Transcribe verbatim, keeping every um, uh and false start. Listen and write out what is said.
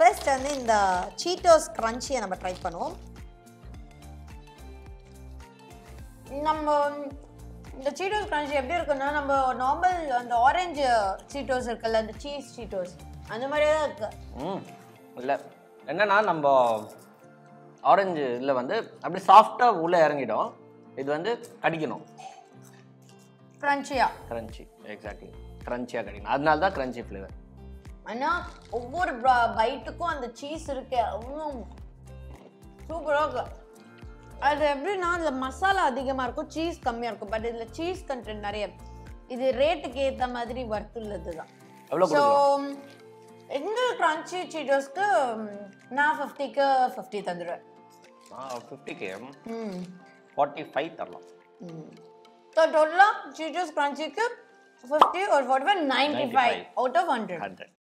First வந்து இந்த Cheetos Cruncy நம்ம ட்ரை பண்ணுவோம். நம்ம இந்த Cheetos Cruncy எப்படி இருக்குன்னா நம்ம நார்மல் அந்த ஆரஞ்சு Cheetos இருக்குல்ல அந்த சீஸ் Cheetos அந்த மாதிரியே தான் இருக்கு. ம் இல்லை என்னன்னா நம்ம ஆரஞ்சு இதில் வந்து அப்படி சாஃப்டாக உள்ளே இறங்கிடும். இது வந்து கடிக்கணும். கிரன்ச்சியா கிரன்ச்சி எக்ஸாக்ட்லி கிரன்ச்சியாக கடிக்கணும். அதனால தான் கிரன்ச்சி ஃப்ளேவர். ஆனால் ஒவ்வொரு பைட்டுக்கும் அந்த சீஸ் இருக்கு அவ்வளோ சூப்பராக இருக்கு. அது எப்படின்னா அதில் மசாலா அதிகமாக இருக்கும், சீஸ் கம்மியாக இருக்கும். பட் இதில் சீஸ் கண்டென்ட் நிறைய. இது ரேட்டுக்கு ஏற்ற மாதிரி வர்த்துள்ளது தான். ஸோ எங்கள் கிரன்ச்சி சீட்டோஸ்க்கு நான் ஃபிஃப்டிக்கு ஃபிஃப்டி தந்துடுவேன். ஃபிஃப்டிக்கு ம் ஃபார்ட்டி ஃபைவ் தரலாம். ம் ஸோ டோட்டலாக சீட்டோஸ் கிரன்ச்சிக்கு ஃபிஃப்டி ஒரு forty five ninety five out of hundred.